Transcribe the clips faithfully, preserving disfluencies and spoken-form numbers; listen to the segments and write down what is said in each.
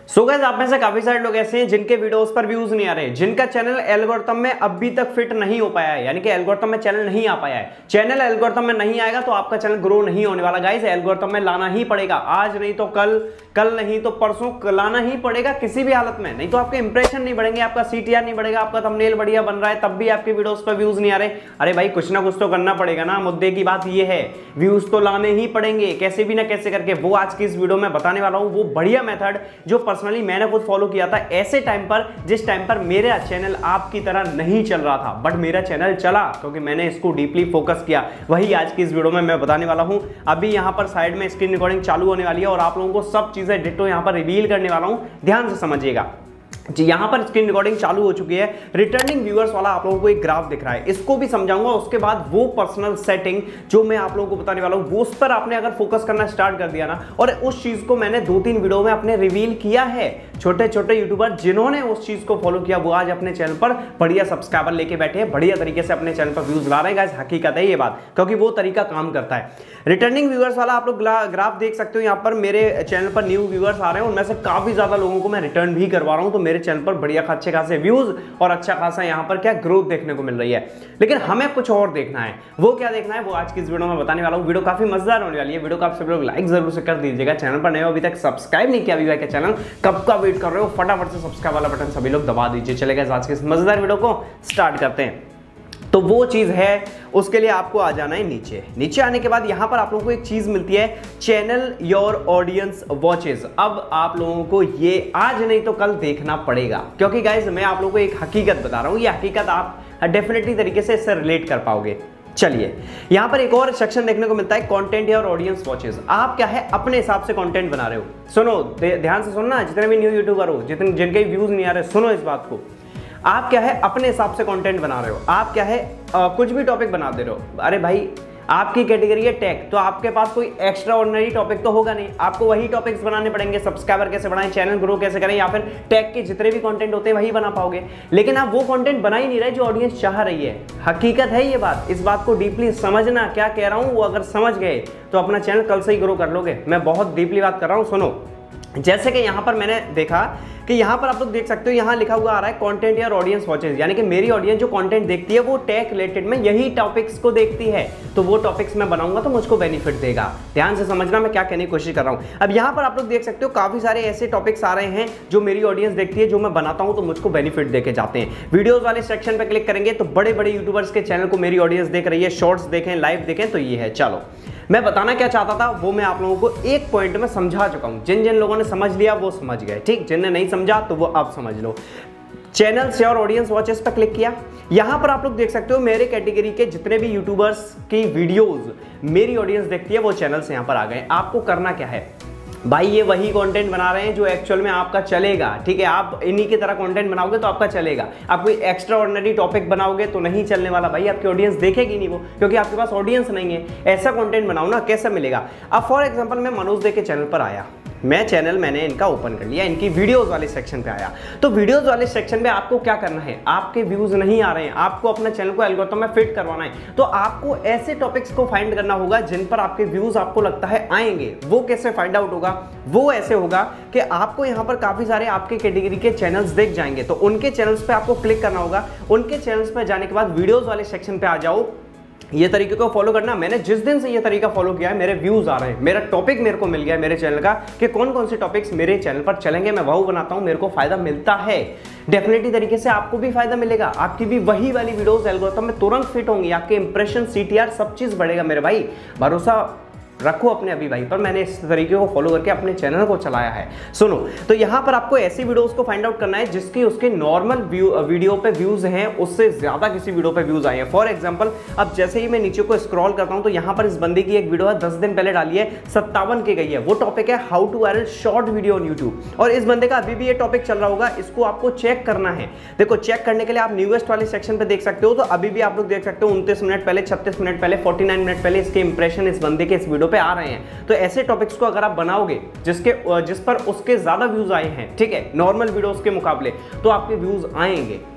So guys, आप में से काफी सारे लोग ऐसे हैं जिनके वीडियोस पर व्यूज नहीं आ रहे, जिनका चैनल एल्गोरिथम में अभी तक फिट नहीं हो पाया है, यानी कि एल्गोरिथम में चैनल नहीं आ पाया है। चैनल एल्गोरिथम में नहीं आएगा तो आपका चैनल ग्रो नहीं होने वाला। गाइस, एल्गोरिथम में लाना ही पड़ेगा, आज नहीं तो कल, कल नहीं तो परसों लाना ही पड़ेगा किसी भी हालत में, नहीं तो आपके इंप्रेशन नहीं बढ़ेंगे, आपका सीटीआर नहीं बढ़ेगा, आपका थंबनेल बढ़िया बन रहा है तब भी आपके वीडियोस पर व्यूज नहीं आ रहे। अरे भाई, कुछ ना कुछ तो करना पड़ेगा ना। मुद्दे की बात ये है, व्यूज तो लाने ही पड़ेंगे कैसे भी ना कैसे करके। वो आज की इस वीडियो में बताने वाला हूं, वो बढ़िया मेथड जो पर्सनली मैंने खुद फॉलो किया था ऐसे टाइम पर जिस टाइम पर मेरा चैनल आपकी तरह नहीं चल रहा था, बट मेरा चैनल चला क्योंकि मैंने इसको डीपली फोकस किया। वही आज की इस वीडियो में मैं बताने वाला हूं। अभी यहां पर साइड में स्क्रीन रिकॉर्डिंग चालू होने वाली है और आप लोगों को सब चीजें डिटेल यहां पर रिवील करने वाला हूं, ध्यान से समझिएगा जी। यहां पर स्क्रीन रिकॉर्डिंग चालू हो चुकी है, रिटर्निंग व्यूअर्स वाला आप लोगों को एक ग्राफ दिख रहा है, इसको भी समझाऊंगा। उसके बाद वो पर्सनल सेटिंग जो मैं आप लोगों को बताने वाला हूं, वो उस पर आपने अगर फोकस करना स्टार्ट कर दिया ना, और उस चीज को मैंने दो तीन वीडियो में अपने रिवील किया है। छोटे छोटे यूट्यूबर जिन्होंने उस चीज को फॉलो किया वो आज अपने चैनल पर बढ़िया सब्सक्राइबर लेके बैठे हैं, बढ़िया तरीके से अपने चैनल पर व्यूज ला रहे हैं। गाइस, हकीकत है ये बात, क्योंकि वो तरीका काम करता है। रिटर्निंग व्यूअर्स वाला आप लोग ग्राफ देख सकते हो। यहाँ पर मेरे चैनल पर न्यू व्यूअर्स आ रहे हैं, उनमें से काफी ज्यादा लोगों को मैं रिटर्न भी करवा रहा हूं, तो मेरे चैनल पर बढ़िया अच्छे खासे व्यूज और अच्छा खासा यहाँ पर क्या ग्रोथ देखने को मिल रही है। लेकिन हमें कुछ और देखना है। वो क्या देखना है वो आज की इस वीडियो में बताने वाला हूँ। वीडियो काफी मजेदार होने वाली है। वीडियो को आप सब लोग लाइक जरूर से कर दीजिएगा। चैनल पर नए हो, अभी तक सब्सक्राइब नहीं किया अभी का चैनल, कब का वेट कर रहे हो, फटाफट से सब्सक्राइब वाला बटन सभी लोग दबा दीजिए। चलेगा, आज के इस मजेदार वीडियो को स्टार्ट करते हैं। तो वो चीज है, उसके लिए आपको आ जाना है नीचे। नीचे आने के बाद यहां पर आप लोगों को एक चीज मिलती है, चैनल योर ऑडियंस वॉचेस। अब आप लोगों को ये आज नहीं तो कल देखना पड़ेगा, क्योंकि गाइस मैं आप लोगों को एक हकीकत बता रहा हूं। ये हकीकत आप डेफिनेटली तरीके से इससे रिलेट कर पाओगे। चलिए, यहां पर एक और सेक्शन देखने को मिलता है, कंटेंट योर ऑडियंस वॉचेस। आप क्या है अपने हिसाब से कंटेंट बना रहे हो। सुनो, ध्यान से सुनना, जितने भी न्यू यूट्यूबर हो, जितने जिनके व्यूज नहीं आ रहे, सुनो इस बात को। आप क्या है अपने हिसाब से कंटेंट बना रहे हो। आप क्या है आ, कुछ भी टॉपिक बना दे रहे हो। अरे भाई, आपकी कैटेगरी है टेक, तो आपके पास कोई एक्स्ट्रा ऑर्डिनरी टॉपिक तो होगा नहीं, आपको वही टॉपिक्स बनाने पड़ेंगे। सब्सक्राइबर कैसे बढ़ाएं, चैनल ग्रो कैसे करें, या फिर टेक के जितने भी कंटेंट होते हैं वही बना पाओगे। लेकिन आप वो कंटेंट बना ही नहीं रहे जो ऑडियंस चाह रही है। हकीकत है ये बात, इस बात को डीपली समझना। क्या कह रहा हूं वो अगर समझ गए तो अपना चैनल कल से ही ग्रो कर लोगे। मैं बहुत डीपली बात कर रहा हूं, सुनो। जैसे कि यहां पर मैंने देखा कि यहां पर आप लोग देख सकते हो, यहां लिखा हुआ आ रहा है कंटेंट योर ऑडियंस वॉचेस, यानी कि मेरी ऑडियंस जो कंटेंट देखती है वो टेक रिलेटेड में यही टॉपिक्स को देखती है, तो वो टॉपिक्स मैं बनाऊंगा तो मुझको बेनिफिट देगा। ध्यान से समझना मैं क्या कहने की कोशिश कर रहा हूं। अब यहां पर आप लोग देख सकते हो काफी सारे ऐसे टॉपिक्स आ रहे हैं जो मेरी ऑडियंस देखती है, जो मैं बनाता हूं तो मुझको बेनिफिट देके जाते हैं। वीडियोज वाले सेक्शन पर क्लिक करेंगे तो बड़े बड़े यूट्यूबर्स के चैनल को मेरी ऑडियंस देख रही है, शॉर्ट्स देखें, लाइव देखें, तो ये है। चलो, मैं बताना क्या चाहता था वो मैं आप लोगों को एक पॉइंट में समझा चुका हूं। जिन जिन लोगों ने समझ लिया वो समझ गए, ठीक। जिनने नहीं समझा तो वो आप समझ लो। चैनल्स और ऑडियंस वॉचेस पर क्लिक किया। यहां पर आप लोग देख सकते हो मेरे कैटेगरी के जितने भी यूट्यूबर्स की वीडियोस मेरी ऑडियंस देखती है वो चैनल्स यहां पर आ गए। आपको करना क्या है भाई, ये वही कंटेंट बना रहे हैं जो एक्चुअल में आपका चलेगा, ठीक है। आप इन्हीं की तरह कंटेंट बनाओगे तो आपका चलेगा। आप कोई एक्स्ट्रा ऑर्डिनरी टॉपिक बनाओगे तो नहीं चलने वाला भाई, आपकी ऑडियंस देखेगी नहीं वो, क्योंकि आपके पास ऑडियंस नहीं है। ऐसा कंटेंट बनाओ ना, कैसा मिलेगा। अब फॉर एग्जांपल मैं मनोज दे के चैनल पर आया, मैं चैनल मैंने इनका ओपन कर लिया, इनकी वीडियोस वाले सेक्शन पे आया। तो वीडियोस वाले सेक्शन पे आपको क्या करना है, आपके व्यूज नहीं आ रहे हैं, आपको अपने चैनल को एल्गोरिथम में फिट करवाना है, तो आपको ऐसे टॉपिक्स को फाइंड करना होगा जिन पर आपके व्यूज आपको लगता है आएंगे। वो कैसे फाइंड आउट होगा, वो ऐसे होगा कि आपको यहाँ पर काफी सारे आपके कैटेगरी के चैनल्स दिख जाएंगे, तो उनके चैनल्स पे आपको क्लिक करना होगा। उनके चैनल्स पे जाने के बाद वीडियोस वाले सेक्शन पे आ जाओ। ये तरीके को फॉलो करना। मैंने जिस दिन से ये तरीका फॉलो किया है मेरे व्यूज आ रहे हैं, मेरा टॉपिक मेरे को मिल गया है मेरे चैनल का कि कौन कौन से टॉपिक्स मेरे चैनल पर चलेंगे, मैं वो बनाता हूं, मेरे को फायदा मिलता है। डेफिनेटली तरीके से आपको भी फायदा मिलेगा, आपकी भी वही वाली वीडियोस एल्गोरिथम में तुरंत फिट होंगी, आपके इंप्रेशन, सीटीआर सब चीज बढ़ेगा मेरे भाई। भरोसा रखो अपने अभी भाई पर, मैंने इस तरीके को फॉलो करके अपने चैनल को चलाया है। सुनो, तो यहां पर आपको ऐसी वीडियोस को फाइंड आउट करना है जिसकी उसके नॉर्मल व्यू वीडियो पे व्यूज हैं उससे ज्यादा किसी वीडियो पे व्यूज आए हैं। फॉर एग्जांपल, अब जैसे ही मैं नीचे को स्क्रॉल करता हूं तो यहां पर इस बंदे की एक वीडियो है, दस दिन पहले डाली है, सत्तावन के गई है। वो टॉपिक है how to viral short video on YouTube, और इस बंदे का अभी भी ये टॉपिक चल रहा होगा। इसको आपको चेक करना है। देखो, चेक करने के लिए आप न्यूएस्ट वाले सेक्शन पे देख सकते हो, तो अभी भी आप लोग देख सकते हो उनतीस मिनट पहले, छत्तीस मिनट पहले, उनचास मिनट पहले इसके इंप्रेशन इस बंदे के इस वीडियो पे आ रहे हैं। तो ऐसे टॉपिक्स को अगर आप बनाओगे जिसके जिस पर उसके ज्यादा व्यूज आए हैं, ठीक है, नॉर्मल वीडियोस के मुकाबले, तो आपके व्यूज आएंगे।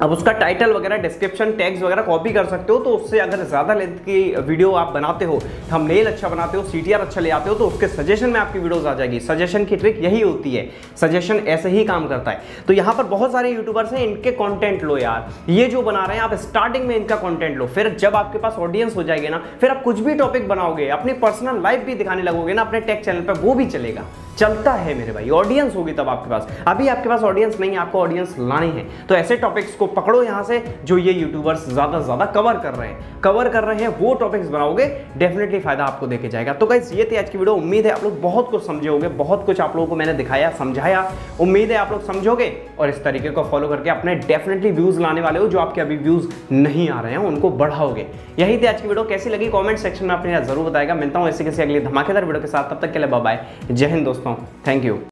अब उसका टाइटल वगैरह, डिस्क्रिप्शन, टैग्स वगैरह कॉपी कर सकते हो। तो उससे अगर ज़्यादा लेंथ की वीडियो आप बनाते हो, थंबनेल अच्छा बनाते हो, सीटीआर अच्छा ले आते हो, तो उसके सजेशन में आपकी वीडियोस आ जाएगी। सजेशन की ट्रिक यही होती है, सजेशन ऐसे ही काम करता है। तो यहाँ पर बहुत सारे यूट्यूबर्स हैं, इनके कंटेंट लो यार, ये जो बना रहे हैं आप स्टार्टिंग में इनका कंटेंट लो, फिर जब आपके पास ऑडियंस हो जाएगी ना, फिर आप कुछ भी टॉपिक बनाओगे, अपनी पर्सनल लाइफ भी दिखाने लगोगे ना अपने टेक चैनल पर, वो भी चलेगा, चलता है मेरे भाई। ऑडियंस होगी तब आपके पास, अभी आपके पास ऑडियंस नहीं है, आपको ऑडियंस लानी है। तो ऐसे टॉपिक्स को पकड़ो यहाँ से जो ये यूट्यूबर्स ज्यादा से ज्यादा कवर कर रहे हैं कवर कर रहे हैं वो टॉपिक्स बनाओगे, डेफिनेटली फायदा आपको देके जाएगा। तो गाइस ये थी आज की वीडियो। उम्मीद है आप लोग बहुत कुछ समझे होगे, बहुत कुछ आप लोगों को मैंने दिखाया, समझाया। उम्मीद है आप लोग समझोगे और इस तरीके को फॉलो करके अपने डेफिनेटली व्यूज लाने वाले हो, जो आपके अभी व्यूज नहीं आ रहे हैं उनको बढ़ाओगे। यही थी आज की वीडियो। कैसी लगी कॉमेंट सेक्शन में अपने जरूर बताएगा। मिलता हूँ ऐसे किसी अगली धमाकेदार वीडियो के साथ, तब तक के लिए बाय बाय, जय हिंद दोस्तों, थैंक यू।